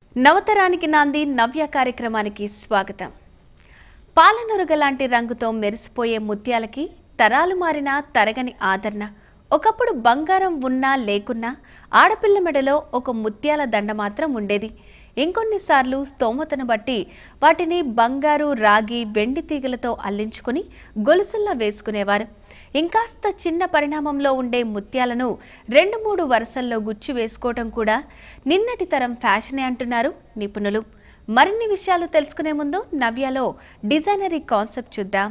నవతరానికి నాంది నవ్య కార్యక్రమానికి స్వాగతం. పాలనొరగ లాంటి రంగుతో మెరిసిపోయే ముత్యాలకి తరాలు మారిన తరగని ఆదరణ. ఒకప్పుడు బంగారం ఉన్నా లేకున్నా ఆడపిల్ల మెడలో ఒక ముత్యాల దండ మాత్రం ఉండేది. ఇంకొన్నిసార్లు స్తోమతను బట్టి వాటిని బంగారు, రాగి, వెండి తీగలతో అల్లించుకుని గొలుసుల్లా వేసుకునేవారు. ఇంకాస్త చిన్న పరిణామంలో ఉండే ముత్యాలను 2-3 వరుసల్లో గుచ్చి వేసుకోవటం కూడా నిన్నటి తరం ఫ్యాషనే అంటున్నారు నిపుణులు. మరిన్ని విషయాలు తెలుసుకునే ముందు నవ్యలో డిజైనరీ కాన్సెప్ట్ చూద్దాం.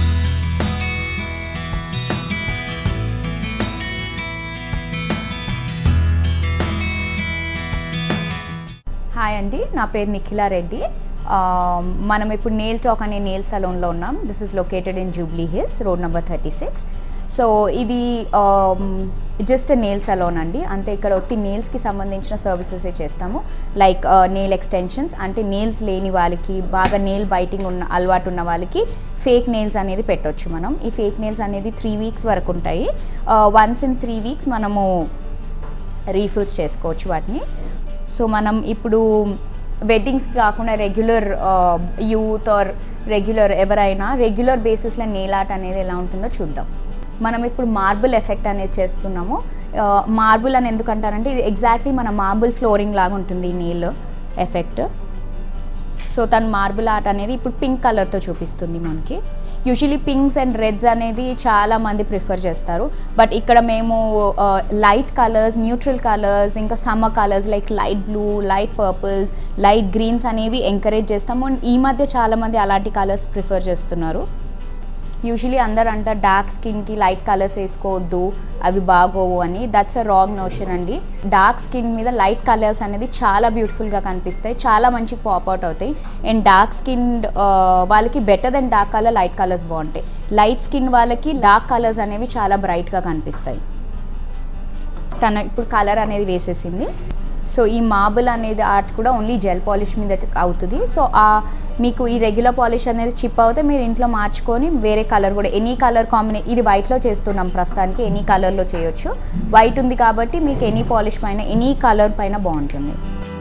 హాయ్ అండి, నా పేరు నిఖిలా రెడ్డి. మనం ఇప్పుడు నెయిల్ టాక్ అనే నెయిల్ సలూన్లో ఉన్నాం. This is located in Jubilee Hills, road number 36. So ఇది జస్ట్ నెయిల్ సలూన్ అండి. అంటే ఇక్కడ ఒత్తి నెయిల్స్కి సంబంధించిన సర్వీసెసే చేస్తాము. లైక్ నెయిల్ ఎక్స్టెన్షన్స్, అంటే నెయిల్స్ లేని వాళ్ళకి, బాగా నెయిల్ బైటింగ్ ఉన్న అలవాటు ఉన్న వాళ్ళకి ఫేక్ నెయిల్స్ అనేది పెట్టొచ్చు. మనం ఈ ఫేక్ నెయిల్స్ అనేది 3 వీక్స్ వరకు ఉంటాయి. వన్స్ ఇన్ 3 వీక్స్ మనము రీఫిల్స్ చేసుకోవచ్చు వాటిని. సో మనం ఇప్పుడు వెడ్డింగ్స్కి కాకుండా రెగ్యులర్ యూత్ ఆర్ రెగ్యులర్ ఎవరైనా రెగ్యులర్ బేసిస్లో నెయిల్ ఆర్ట్ అనేది ఎలా ఉంటుందో చూద్దాం. మనం ఇప్పుడు మార్బుల్ ఎఫెక్ట్ అనేది చేస్తున్నాము. మార్బుల్ అని ఎందుకంటారంటే ఇది ఎగ్జాక్ట్లీ మన మార్బుల్ ఫ్లోరింగ్ లాగా ఉంటుంది ఈ నెయిల్ ఎఫెక్ట్. సో తన మార్బుల్ ఆర్ట్ అనేది ఇప్పుడు పింక్ కలర్తో చూపిస్తుంది మనకి. యూజువలీ పింక్స్ అండ్ రెడ్స్ అనేది చాలా మంది ప్రిఫర్ చేస్తారు. బట్ ఇక్కడ మేము లైట్ కలర్స్, న్యూట్రల్ కలర్స్, ఇంకా summer colours like light blue, light purples, light greens అనేవి ఎంకరేజ్ చేస్తాము. ఈ మధ్య చాలామంది అలాంటి కలర్స్ ప్రిఫర్ చేస్తున్నారు. యూజువలీ అందరు అంటారు డార్క్ స్కిన్కి లైట్ కలర్స్ వేసుకోవద్దు, అవి బాగోవు అని. దట్స్ అ రాంగ్ నోషన్ అండి. డార్క్ స్కిన్ మీద లైట్ కలర్స్ అనేది చాలా బ్యూటిఫుల్గా కనిపిస్తాయి, చాలా మంచి పాప్అవుట్ అవుతాయి. అండ్ డార్క్ స్కిన్ వాళ్ళకి better then dark colour light colours బాగుంటాయి. లైట్ స్కిన్ వాళ్ళకి డార్క్ కలర్స్ అనేవి చాలా బ్రైట్గా కనిపిస్తాయి. తను ఇప్పుడు కలర్ అనేది వేసేసింది. సో ఈ మార్బుల్ అనేది ఆర్ట్ కూడా ఓన్లీ జెల్ పాలిష్ మీద అవుతుంది. సో మీకు ఈ రెగ్యులర్ పాలిష్ అనేది చిప్ అవుతే మీరు ఇంట్లో మార్చుకొని వేరే కలర్ కూడా ఎనీ కలర్ ఇది వైట్లో చేస్తున్నాం ప్రస్తుతానికి. ఎనీ కలర్లో చేయొచ్చు. వైట్ ఉంది కాబట్టి మీకు ఎనీ పాలిష్ పైన, ఎనీ కలర్ పైన బాగుంటుంది.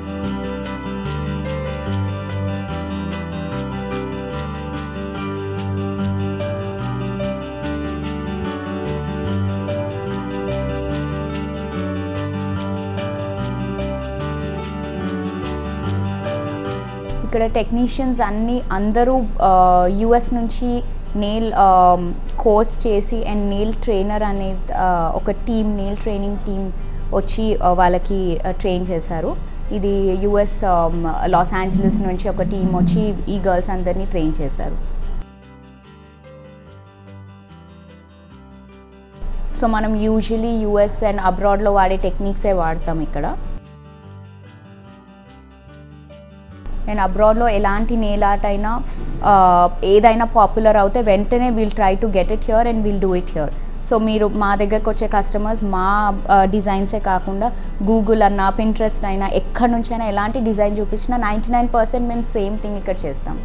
ఇక్కడ టెక్నీషియన్స్ అందరూ యుఎస్ నుంచి నెయిల్ కోర్స్ చేసి అండ్ నెయిల్ ట్రైనర్ అనేది ఒక టీమ్, నెయిల్ ట్రైనింగ్ టీమ్ వచ్చి వాళ్ళకి ట్రైన్ చేశారు. ఇది యుఎస్ లాస్ ఏంజలస్ నుంచి ఒక టీం వచ్చి ఈ గర్ల్స్ అందరినీ ట్రైన్ చేశారు. సో మనం యూజువలీ యుఎస్ అండ్ అబ్రాడ్లో వాడే టెక్నిక్సే వాడతాం ఇక్కడ. అండ్ అబ్రాడ్లో ఎలాంటి నెయిల్ ఆర్ట్ అయినా ఏదైనా పాపులర్ అవుతే వెంటనే we'll try to get it here and we'll do it here. So మీరు మా దగ్గరకు వచ్చే కస్టమర్స్ మా డిజైన్సే కాకుండా గూగుల్ అన్నా, పింట్రెస్ట్ అయినా, ఎక్కడి నుంచైనా ఎలాంటి డిజైన్ చూపించినా 99% మేము సేమ్ థింగ్ ఇక్కడ చేస్తాం.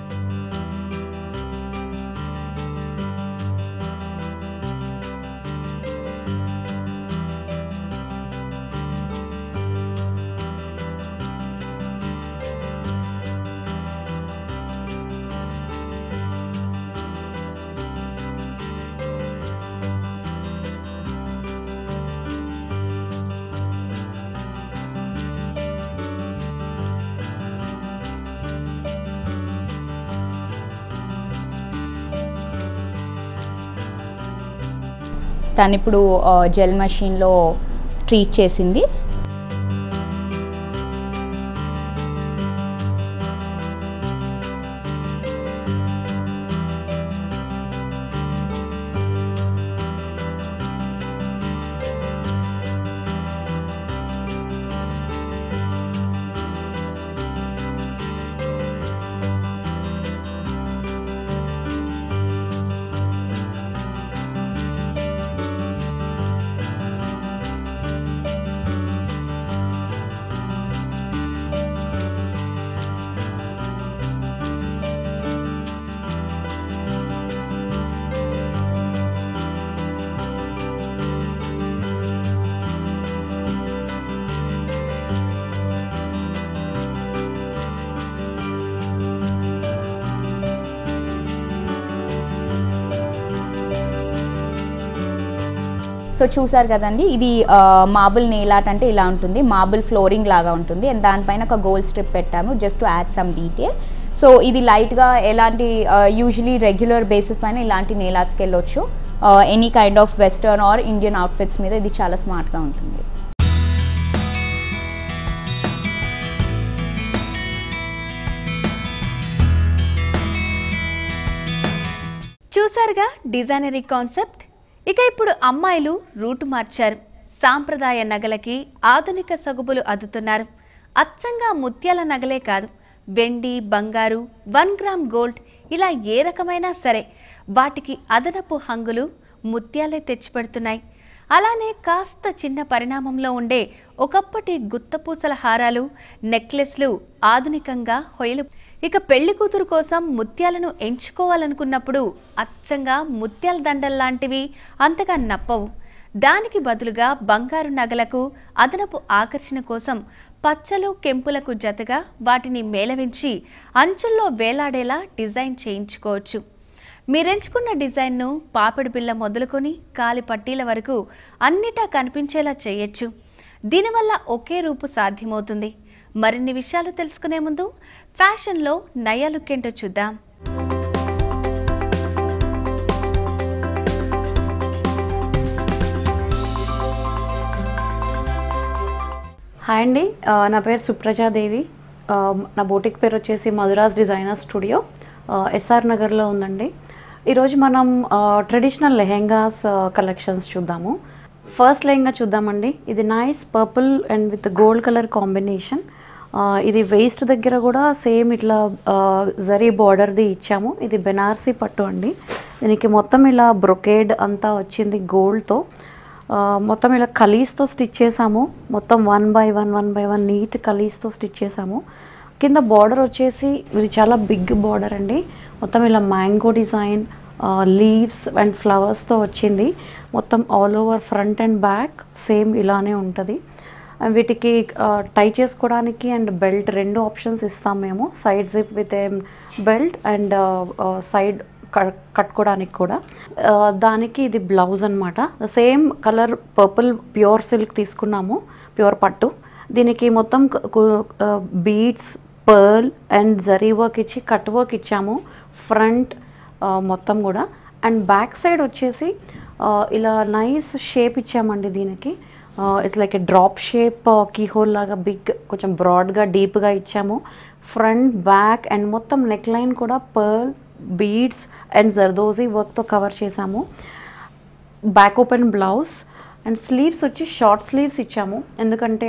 తను ఇప్పుడు జెల్ మెషిన్లో ట్రీట్ చేసింది. సో చూసారు కదండి, ఇది మార్బుల్ నెయిల్ ఆర్ట్ అంటే ఇలా ఉంటుంది, మార్బుల్ ఫ్లోరింగ్ లాగా ఉంటుంది అండ్ దానిపైన ఒక గోల్డ్ స్ట్రిప్ పెట్టాము just to add some detail. So ఇది లైట్గా ఎలాంటి యూజువలీ రెగ్యులర్ బేసిస్ పైన ఇలాంటి నెయిల్ ఆర్ట్స్కి వెళ్ళొచ్చు. Any kind of western or Indian outfits మీద ఇది చాలా స్మార్ట్గా ఉంటుంది. చూసారుగా డిజైనరీ కాన్సెప్ట్. ఇక ఇప్పుడు అమ్మాయిలు రూటు మార్చారు. సాంప్రదాయ నగలకి ఆధునిక సగుబులు అద్దుతున్నారు. అచ్చంగా ముత్యాల నగలే కాదు, వెండి, బంగారు, 1 గ్రామ్ గోల్డ్ ఇలా ఏ రకమైనా సరే వాటికి అదనపు హంగులు ముత్యాలే తెచ్చిపెడుతున్నాయి. అలానే కాస్త చిన్న పరిణామంలో ఉండే ఒకప్పటి గుత్తపూసల హారాలు, నెక్లెస్లు ఆధునికంగా హొయలు. ఇక పెళ్లి కూతురు కోసం ముత్యాలను ఎంచుకోవాలనుకున్నప్పుడు అచ్చంగా ముత్యాల దండల్లాంటివి అంతగా నప్పవు. దానికి బదులుగా బంగారు నగలకు అదనపు ఆకర్షణ కోసం పచ్చలు, కెంపులకు జతగా వాటిని మేళవించి అంచుల్లో వేలాడేలా డిజైన్ చేయించుకోవచ్చు. మీరెంచుకున్న డిజైన్ను పాపిడి బిళ్ళ మొదలుకొని కాలి పట్టీల వరకు అన్నిటా కనిపించేలా చేయొచ్చు. దీనివల్ల ఒకే రూపు సాధ్యమవుతుంది. మరిన్ని విషయాలు తెలుసుకునే ముందు ఫ్యాషన్లో నయా లుక్ ఏంటో చూద్దాం. హాయ్ అండి, నా పేరు సుప్రజాదేవి. నా బోటిక్ పేరు వచ్చేసి మధురాజ్ డిజైనర్ స్టూడియో, ఎస్ఆర్ నగర్లో ఉందండి. ఈరోజు మనం ట్రెడిషనల్ లెహెంగాస్ కలెక్షన్స్ చూద్దాము. ఫస్ట్ లెహెంగా చూద్దామండి. ఇది nice purple and with gold colour combination. ఇది వేస్ట్ దగ్గర కూడా సేమ్ ఇట్లా జరీ బార్డర్ది ఇచ్చాము. ఇది బెనారసీ పట్టు అండి. దీనికి మొత్తం ఇలా బ్రొకేడ్ అంతా వచ్చింది గోల్డ్తో. మొత్తం ఇలా కలీస్తో స్టిచ్ చేసాము. మొత్తం 1 by 1 నీట్ కలీస్తో స్టిచ్ చేసాము. కింద బార్డర్ వచ్చేసి ఇది చాలా బిగ్ బార్డర్ అండి. మొత్తం ఇలా మ్యాంగో డిజైన్, లీవ్స్ అండ్ ఫ్లవర్స్తో వచ్చింది. మొత్తం all over front and back same ఇలానే ఉంటుంది. అండ్ వీటికి టై చేసుకోవడానికి అండ్ బెల్ట్ 2 ఆప్షన్స్ ఇస్తాం మేము. Side zip with belt and side కట్టుకోవడానికి కూడా. దానికి ఇది బ్లౌజ్ అనమాట. Same colour purple pure silk తీసుకున్నాము, ప్యూర్ పట్టు. దీనికి మొత్తం beads, pearl and zari work ఇచ్చి కట్ వర్క్ ఇచ్చాము ఫ్రంట్ మొత్తం కూడా. అండ్ బ్యాక్ సైడ్ వచ్చేసి ఇలా నైస్ షేప్ ఇచ్చామండి దీనికి. It's like a drop shape keyhole లాగా బిగ్, కొంచెం బ్రాడ్గా డీప్గా ఇచ్చాము. ఫ్రంట్ బ్యాక్ అండ్ మొత్తం నెక్ లైన్ కూడా పర్ల్, బీడ్స్ అండ్ జర్దోజీ వర్క్తో కవర్ చేసాము. Back open blouse and sleeves వచ్చి షార్ట్ స్లీవ్స్ ఇచ్చాము. ఎందుకంటే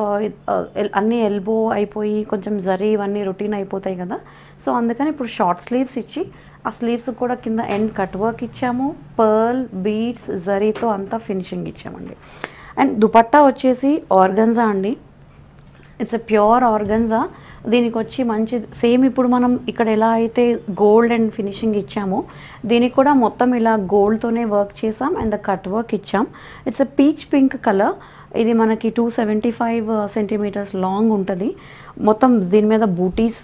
అన్నీ ఎల్బో అయిపోయి కొంచెం జరీ ఇవన్నీ రొటీన్ అయిపోతాయి కదా. సో అందుకని ఇప్పుడు షార్ట్ స్లీవ్స్ ఇచ్చి ఆ స్లీవ్స్ కూడా కింద ఎండ్ కట్ వర్క్ ఇచ్చాము. పర్ల్, బీడ్స్, జరీతో అంతా ఫినిషింగ్ ఇచ్చామండి. అండ్ దుపట్టా వచ్చేసి ఆర్గన్జా అండి. It's a pure organza. దీనికి వచ్చి మంచి సేమ్ ఇప్పుడు మనం ఇక్కడ ఎలా అయితే గోల్డ్ అండ్ ఫినిషింగ్ ఇచ్చామో దీనికి కూడా మొత్తం ఇలా గోల్డ్తోనే వర్క్ చేసాం అండ్ కట్ వర్క్ ఇచ్చాం. It's a peach pink colour. ఇది మనకి 275 సెంటీమీటర్స్ లాంగ్ ఉంటుంది. మొత్తం దీని మీద బూటీస్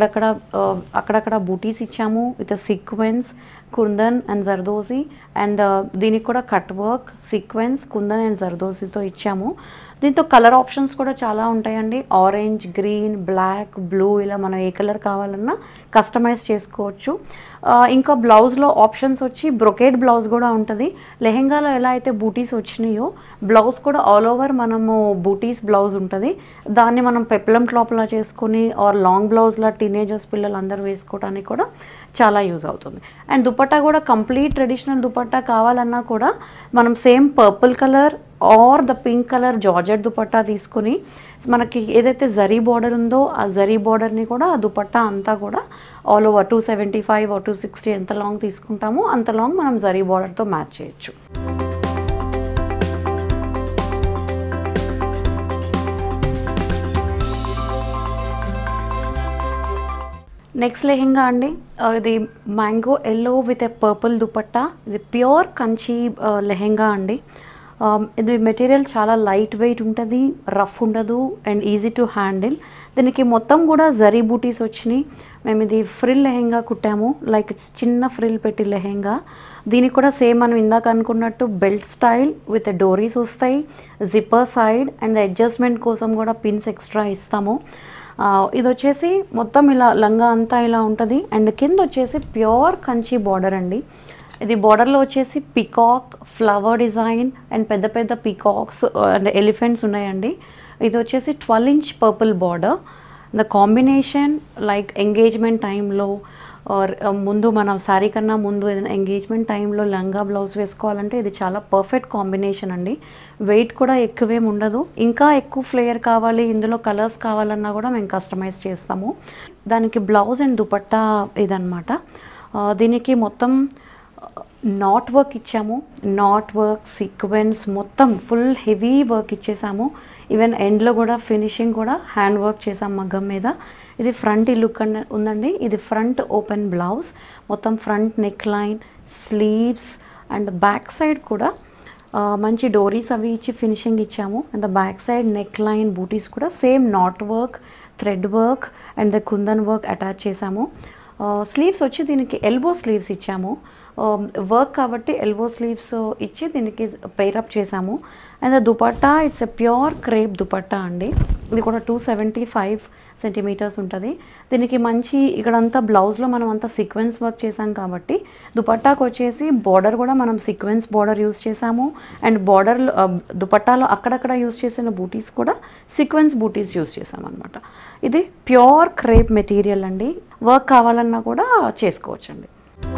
అక్కడక్కడ బూటీస్ ఇచ్చాము with sequence, kundan and zardozi. And దీనికి కూడా cut work, sequence, kundan and జర్దోజీతో ఇచ్చాము. దీంతో కలర్ ఆప్షన్స్ కూడా చాలా ఉంటాయండి. ఆరెంజ్, గ్రీన్, బ్లాక్, బ్లూ ఇలా మనం ఏ కలర్ కావాలన్నా కస్టమైజ్ చేసుకోవచ్చు. ఇంకా బ్లౌజ్లో ఆప్షన్స్ వచ్చి బ్రొకేడ్ బ్లౌజ్ కూడా ఉంటుంది. లెహెంగాలో ఎలా అయితే బూటీస్ వచ్చినాయో బ్లౌజ్ కూడా ఆల్ ఓవర్ మనము బూటీస్ బ్లౌజ్ ఉంటుంది. దాన్ని మనం పెప్లం టాప్లా చేసుకొని ఆర్ లాంగ్ బ్లౌజ్లా టీనేజర్స్ పిల్లలు అందరూ వేసుకోవడానికి కూడా చాలా యూజ్ అవుతుంది. అండ్ దుపట్టా కూడా కంప్లీట్ ట్రెడిషనల్ దుపట్టా కావాలన్నా కూడా మనం same purple colour or the pink colour georgette dupatta తీసుకుని మనకి ఏదైతే జరీ బార్డర్ ఉందో ఆ జరీ బార్డర్ని కూడా ఆ దుపట్టా అంతా కూడా ఆల్ ఓవర్ 275 or 260 ఎంత లాంగ్ తీసుకుంటామో అంత లాంగ్ మనం జరీ బార్డర్తో మ్యాచ్ చేయొచ్చు. నెక్స్ట్ లెహెంగా అండి. ఇది mango yellow with a purple dupatta. ఇది ప్యూర్ కంచి లెహెంగా అండి. ఇది మెటీరియల్ చాలా లైట్ వెయిట్ ఉంటుంది, రఫ్ ఉండదు అండ్ ఈజీ టు హ్యాండిల్. దీనికి మొత్తం కూడా జరీ బూటీస్ వచ్చినాయి. మేము ఇది ఫ్రిల్ లెహెంగా కుట్టాము, లైక్ చిన్న ఫ్రిల్ పెట్టి లెహెంగా. దీనికి కూడా సేమ్ మనం ఇందాక అనుకున్నట్టు బెల్ట్ స్టైల్ విత్ డోరీస్ వస్తాయి, జిప్పర్ సైడ్ అండ్ అడ్జస్ట్మెంట్ కోసం కూడా పిన్స్ ఎక్స్ట్రా ఇస్తాము. ఇది వచ్చేసి మొత్తం ఇలా లంగా అంతా ఇలా ఉంటుంది అండ్ కింద వచ్చేసి ప్యూర్ కంచి బార్డర్ అండి. ఇది బార్డర్లో వచ్చేసి పికాక్ ఫ్లవర్ డిజైన్ అండ్ పెద్ద పెద్ద పికాక్స్ అండ్ ఎలిఫెంట్స్ ఉన్నాయండి. ఇది వచ్చేసి 12 inch purple border. The combination like engagement టైంలో ఆర్ ముందు మనం శారీ కన్నా ముందు ఏదైనా ఎంగేజ్మెంట్ టైంలో లంగా బ్లౌజ్ వేసుకోవాలంటే ఇది చాలా పర్ఫెక్ట్ కాంబినేషన్ అండి. వెయిట్ కూడా ఎక్కువేం ఉండదు. ఇంకా ఎక్కువ ఫ్లేయర్ కావాలి, ఇందులో కలర్స్ కావాలన్నా కూడా మేము కస్టమైజ్ చేస్తాము. దానికి బ్లౌజ్ అండ్ దుపట్టా ఇదన్నమాట. దీనికి మొత్తం నాట్ వర్క్ ఇచ్చాము, నాట్ వర్క్ సీక్వెన్స్ మొత్తం ఫుల్ హెవీ వర్క్ ఇచ్చేసాము. ఈవెన్ ఎండ్లో కూడా ఫినిషింగ్ కూడా హ్యాండ్ వర్క్ చేసాం మగ్గం మీద. ఇది ఫ్రంట్ లుక్ ఉందండి. ఇది ఫ్రంట్ ఓపెన్ బ్లౌజ్, మొత్తం front neckline, sleeves and back side కూడా మంచి డోరీస్ అవి ఇచ్చి ఫినిషింగ్ ఇచ్చాము. And the back side neckline butis కూడా same knot work, thread work and the kundan work attach చేసాము. స్లీవ్స్ వచ్చి దీనికి ఎల్బో స్లీవ్స్ ఇచ్చాము. వర్క్ కాబట్టి ఎల్బో స్లీవ్స్ ఇచ్చి దీనికి పెయిరప్ చేసాము. And dupatta it's a pure crepe dupatta అండి. ఇది కూడా 275 centimeters ఉంటుంది. దీనికి మంచి ఇక్కడంతా బ్లౌజ్లో మనం అంతా సీక్వెన్స్ వర్క్ చేసాం కాబట్టి దుపట్టాకు వచ్చేసి బార్డర్ కూడా మనం సీక్వెన్స్ బార్డర్ యూస్ చేసాము. అండ్ బార్డర్లో దుపట్టాలో అక్కడక్కడ యూస్ చేసిన బూటీస్ కూడా సీక్వెన్స్ బూటీస్ యూస్ చేసామన్నమాట. ఇది ప్యూర్ క్రేప్ మెటీరియల్ అండి. వర్క్ కావాలన్నా కూడా చేసుకోవచ్చండి.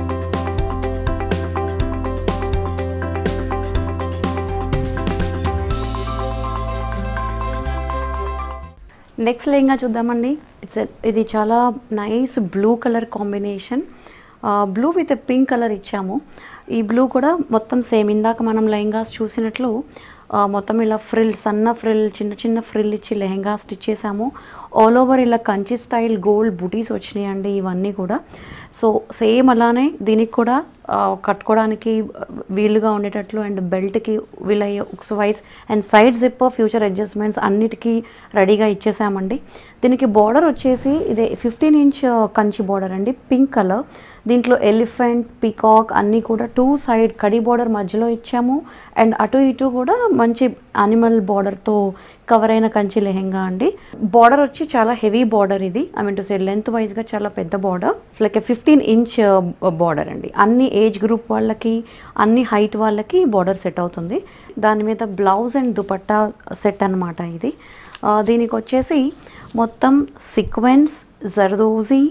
నెక్స్ట్ లెహంగా చూద్దామండి. ఇది చాలా nice blue colour combination. Blue with pink colour ఇచ్చాము. ఈ బ్లూ కూడా మొత్తం సేమ్ ఇందాక మనం లెహంగాస్ చూసినట్లు మొత్తం ఇలా ఫ్రిల్, సన్న ఫ్రిల్, చిన్న చిన్న ఫ్రిల్ ఇచ్చి లెహంగా స్టిచ్ చేసాము. ఆల్ ఓవర్ ఇలా కంచి స్టైల్ గోల్డ్ బూటీస్ వచ్చినాయండి ఇవన్నీ కూడా. సో సేమ్ అలానే దీనికి కూడా కట్టుకోవడానికి వీలుగా ఉండేటట్లు అండ్ బెల్ట్కి వీలయ్యే hooks wise and side zipper future adjustments అన్నిటికీ రెడీగా ఇచ్చేసామండి. దీనికి బార్డర్ వచ్చేసి ఇది 15 inch కంచి బార్డర్ అండి, పింక్ కలర్. దీంట్లో ఎలిఫెంట్, పీకాక్ అన్నీ కూడా 2 side కడి బార్డర్ మధ్యలో ఇచ్చాము. అండ్ అటు ఇటు కూడా మంచి యానిమల్ బార్డర్తో కవర్ అయిన కంచి లెహెంగా అండి. బార్డర్ వచ్చి చాలా హెవీ బార్డర్. ఇది I mean to say length వైజ్గా చాలా పెద్ద border. It's like 15 inch border అండి. అన్ని ఏజ్ గ్రూప్ వాళ్ళకి, అన్ని హైట్ వాళ్ళకి బార్డర్ సెట్ అవుతుంది. దాని మీద బ్లౌజ్ అండ్ దుపట్టా సెట్ అనమాట ఇది. దీనికి వచ్చేసి మొత్తం సీక్వెన్స్, జర్దోజీ,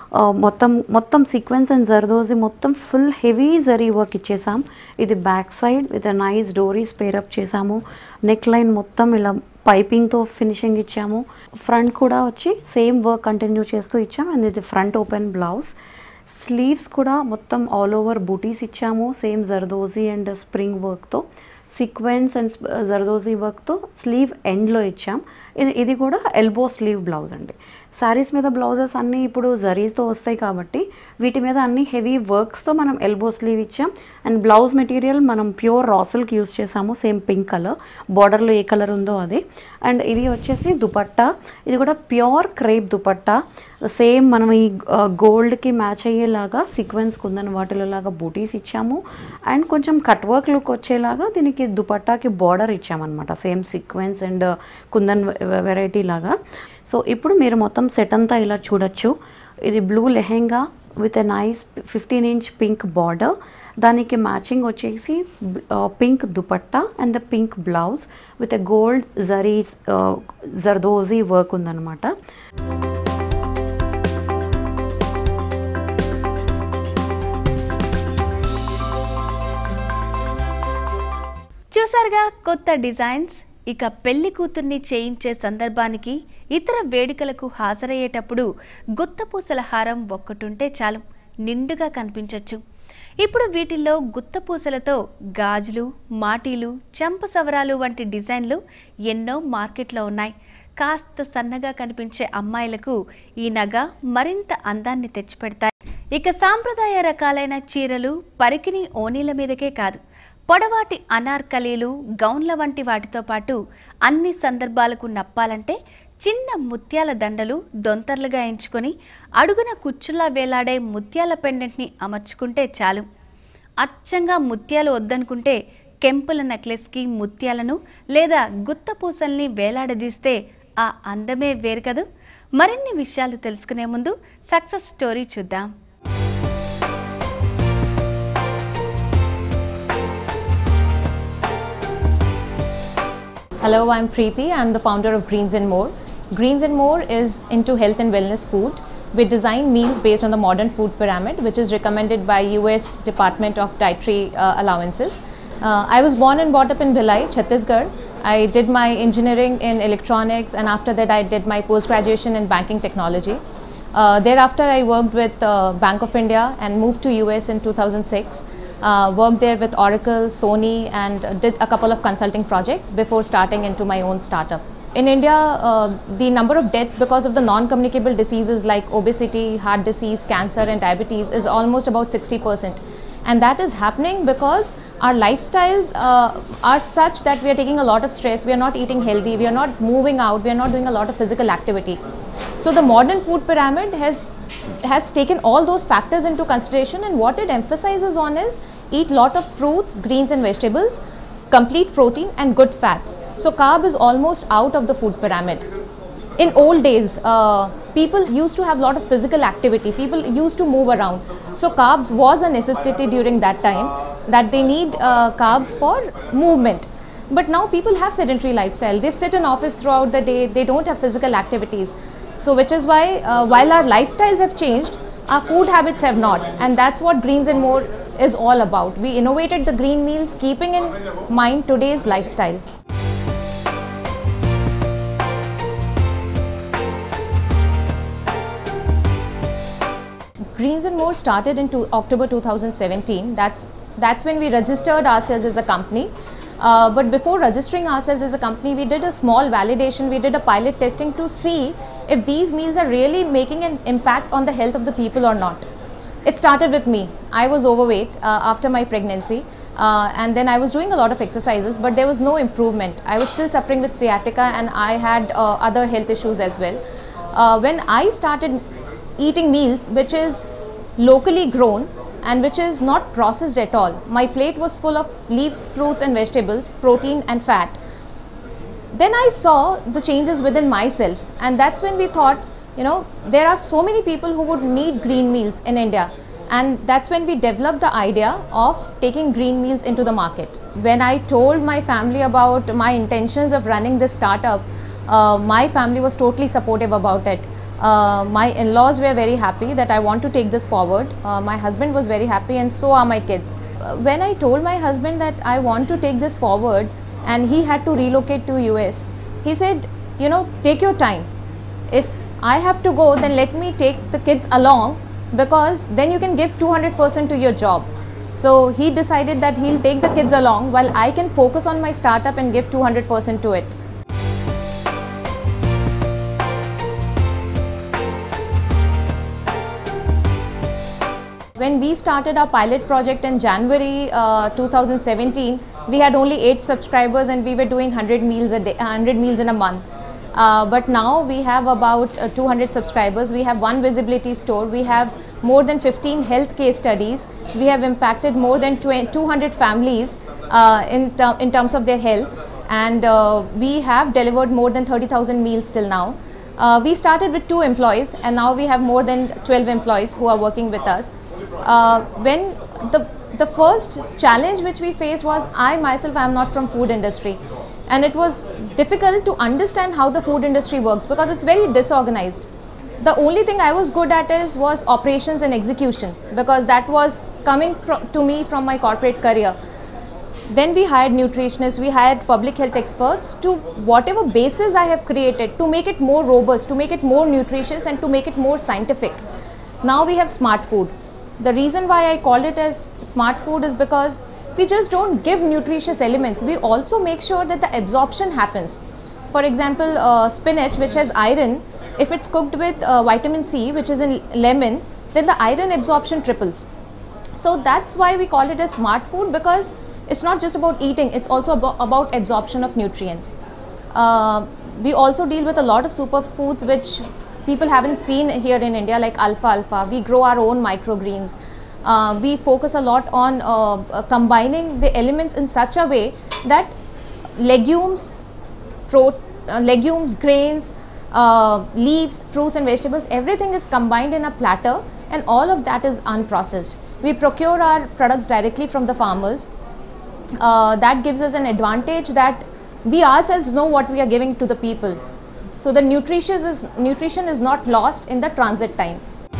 మొత్తం సీక్వెన్స్ అండ్ జర్దోజీ మొత్తం ఫుల్ హెవీ జరీ వర్క్ ఇచ్చేసాం. ఇది back side with nice doris pair up చేసాము. నెక్ లైన్ మొత్తం ఇలా పైపింగ్తో ఫినిషింగ్ ఇచ్చాము. ఫ్రంట్ కూడా వచ్చి సేమ్ వర్క్ కంటిన్యూ చేస్తూ ఇచ్చాము. అండ్ ఇది ఫ్రంట్ ఓపెన్ బ్లౌజ్. స్లీవ్స్ కూడా మొత్తం ఆల్ ఓవర్ బూటీస్ ఇచ్చాము, సేమ్ జర్దోజీ అండ్ స్ప్రింగ్ వర్క్తో. సీక్వెన్స్ అండ్ జర్దోజీ వర్క్తో స్లీవ్ ఎండ్లో ఇచ్చాం. ఇది కూడా ఎల్బో స్లీవ్ బ్లౌజ్ అండి. శారీస్ మీద బ్లౌజెస్ అన్నీ ఇప్పుడు జరీస్తో వస్తాయి కాబట్టి వీటి మీద అన్ని హెవీ వర్క్స్తో మనం ఎల్బో స్లీవ్ ఇచ్చాం. అండ్ బ్లౌజ్ మెటీరియల్ మనం ప్యూర్ రాసిల్కి యూస్ చేసాము, సేమ్ పింక్ కలర్. బార్డర్లో ఏ కలర్ ఉందో అదే. అండ్ ఇది వచ్చేసి దుపట్టా. ఇది కూడా ప్యూర్ క్రేప్ దుపట్టా. సేమ్ మనం ఈ గోల్డ్కి మ్యాచ్ అయ్యేలాగా సీక్వెన్స్ కుందన్ వాటిలో లాగా బూటీస్ ఇచ్చాము. అండ్ కొంచెం కట్ వర్క్ లుక్ వచ్చేలాగా దీనికి దుపట్టాకి బార్డర్ ఇచ్చామన్నమాట, same sequence and kundan variety లాగా. సో ఇప్పుడు మీరు మొత్తం సెట్ అంతా ఇలా చూడొచ్చు. ఇది blue lehenga with a nice 15 inch pink border. దానికి మ్యాచింగ్ వచ్చేసి pink dupatta and the pink blouse with a gold zaris zardozi work ఉందన్నమాట. చూసారుగా కొత్త డిజైన్స్. ఇక పెళ్లి కూతుర్ని చేయించే సందర్భానికి, ఇతర వేడుకలకు హాజరయ్యేటప్పుడు గుత్తపూసల హారం ఒక్కటుంటే చాలు, నిండుగా కనిపించవచ్చు. ఇప్పుడు వీటిల్లో గుత్తపూసలతో గాజులు, మాటీలు, చంప సవరాలు వంటి డిజైన్లు ఎన్నో మార్కెట్లో ఉన్నాయి. కాస్త సన్నగా కనిపించే అమ్మాయిలకు ఈ నగ మరింత అందాన్ని తెచ్చిపెడతాయి. ఇక సాంప్రదాయ రకాలైన చీరలు, పరికిణి ఓనీల మీదకే కాదు, పొడవాటి అనార్కలీలు, గౌన్ల వంటి వాటితో పాటు అన్ని సందర్భాలకు నప్పాలంటే చిన్న ముత్యాల దండలు దొంతర్లుగా ఎంచుకొని అడుగున కుచ్చులా వేలాడే ముత్యాల పెండెంట్ని అమర్చుకుంటే చాలు. అచ్చంగా ముత్యాలు వద్దనుకుంటే కెంపుల నెక్లెస్కి ముత్యాలను లేదా గుత్తపూసల్ని వేలాడదీస్తే ఆ అందమే వేరు కదూ. మరిన్ని విషయాలు తెలుసుకునే ముందు సక్సెస్ స్టోరీ చూద్దాం. Hello, I'm Preeti. I'm the founder of Greens and More. Greens and More is into health and wellness food. We design meals based on the modern food pyramid, which is recommended by US Department of Dietary Allowances. I was born and brought up in Bhilai, Chhattisgarh. I did my engineering in electronics, and after that I did my post-graduation in banking technology. Thereafter I worked with Bank of India and moved to US in 2006. Worked there with Oracle, Sony, and did a couple of consulting projects before starting into my own startup. In India, the number of deaths because of the non-communicable diseases like obesity, heart disease, cancer and diabetes is almost about 60%. And that is happening because our lifestyles are such that we are taking a lot of stress, we are not eating healthy, we are not moving out, we are not doing a lot of physical activity. So the modern food pyramid has taken all those factors into consideration, and what it emphasizes on is eat lot of fruits, greens and vegetables, complete protein and good fats. So carb is almost out of the food pyramid. In old days, people used to have a lot of physical activity, people used to move around. So carbs was a necessity during that time, that they need carbs for movement. But now people have sedentary lifestyle, they sit in office throughout the day, they don't have physical activities. So which is why while our lifestyles have changed, our food habits have not, and that's what Greens and More is all about. We innovated the green meals keeping in mind today's lifestyle. Greens and More started in October 2017. That's when we registered ourselves as a company. But before registering ourselves as a company, we did a small validation, we did a pilot testing to see if these meals are really making an impact on the health of the people or not. It started with me. I was overweight after my pregnancy, and then I was doing a lot of exercises, but there was no improvement. I was still suffering with sciatica, and I had other health issues as well. When I started eating meals which is locally grown and which is not processed at all, my plate was full of leaves, fruits and vegetables, protein and fat. Then I saw the changes within myself, and that's when we thought, you know, there are so many people who would need green meals in India, and that's when we developed the idea of taking green meals into the market. When I told my family about my intentions of running this startup, my family was totally supportive about it. My in-laws were very happy that I want to take this forward. My husband was very happy, and so are my kids. When I told my husband that I want to take this forward and he had to relocate to US, he said, you know, take your time. If I have to go, then let me take the kids along, because then you can give 200% to your job. So he decided that he'll take the kids along while I can focus on my startup and give 200% to it. When we started our pilot project in January 2017, we had only 8 subscribers and we were doing 100 meals a day, 100 meals in a month. But now we have about 200 subscribers. We have one visibility store. We have more than 15 health case studies. We have impacted more than 200 families in terms of their health, and we have delivered more than 30,000 meals till now. We started with 2 employees, and now we have more than 12 employees who are working with us. When the first challenge which we faced was, I myself am not from food industry, and it was difficult to understand how the food industry works because it's very disorganized. The only thing I was good at was operations and execution, because that was coming to me from my corporate career. Then we hired nutritionists, we hired public health experts to whatever basis I have created to make it more robust, to make it more nutritious and to make it more scientific. Now we have smart food. The reason why I call it as smart food is because we just don't give nutritious elements, we also make sure that the absorption happens. For example, spinach, which has iron, if it's cooked with vitamin C, which is in lemon, then the iron absorption triples. So that's why we call it as smart food, because it's not just about eating, it's also about absorption of nutrients. We also deal with a lot of superfoods which people haven't seen here in India, like alfalfa. We grow our own microgreens. We focus a lot on combining the elements in such a way that legumes, grains, leaves, fruits and vegetables, everything is combined in a platter, and all of that is unprocessed. We procure our products directly from the farmers. That gives us an advantage that we ourselves know what we are giving to the people. So the nutrition is not lost in the transit time.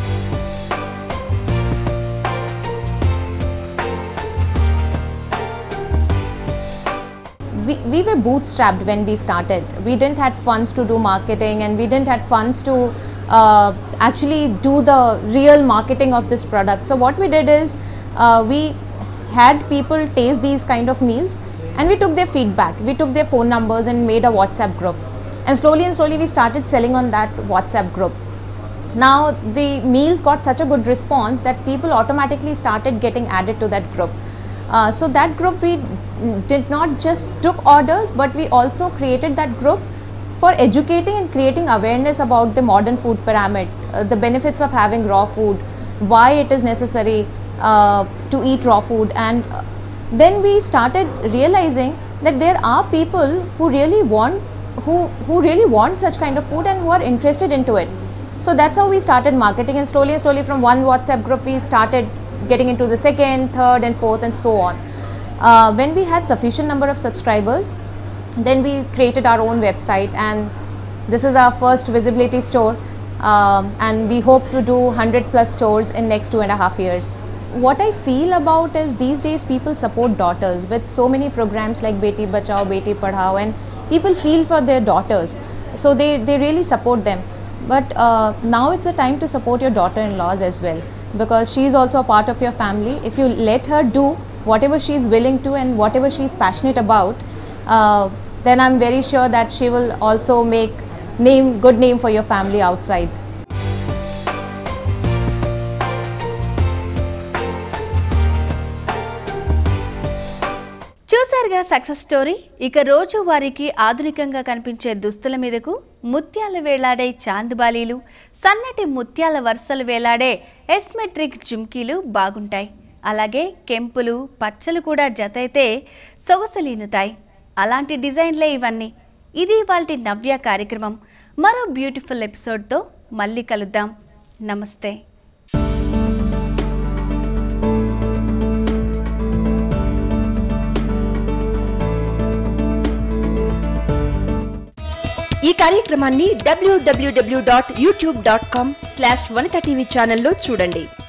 We were bootstrapped when we started. We didn't have funds to do marketing, and we didn't have funds to actually do the real marketing of this product. So what we did is we had people taste these kind of meals, and we took their feedback. We took their phone numbers and made a WhatsApp group, and slowly we started selling on that WhatsApp group. Now the meals got such a good response that people automatically started getting added to that group. So that group, we did not just took orders, but we also created that group for educating and creating awareness about the modern food pyramid, the benefits of having raw food, why it is necessary to eat raw food. And then we started realizing that there are people who really want such kind of food and who are interested into it. So that's how we started marketing, and slowly from one WhatsApp group we started getting into the second, third and fourth and so on. When we had sufficient number of subscribers, then we created our own website, and this is our first visibility store, and we hope to do 100+ stores in next 2.5 years. What I feel about is these days people support daughters with so many programs like Beti Bachao, Beti Padhao, and people feel for their daughters, so they really support them. But now it's a time to support your daughter-in-laws as well, because she is also a part of your family. If you let her do whatever she is willing to and whatever she is passionate about, then I'm very sure that she will also make good name for your family outside. చూసారుగా success story. ఇక రోజు వారికి ఆధునికంగా కనిపించే దుస్తుల మీదకు ముత్యాలు వేలాడే చాందుబాలీలు, సన్నటి ముత్యాల వరుసలు వేలాడే ఎస్మెట్రిక్ జుమ్కీలు బాగుంటాయి. అలాగే కెంపులు, పచ్చలు కూడా జతైతే సొగసలీనుతాయి. అలాంటి డిజైన్లే ఇవన్నీ. ఇది ఇవాల్టి నవ్య కార్యక్రమం. మరో బ్యూటిఫుల్ ఎపిసోడ్తో మళ్ళీ కలుద్దాం. నమస్తే. ఈ కార్యక్రమాన్ని www.youtube.com/vanitha TV ఛానల్లో చూడండి.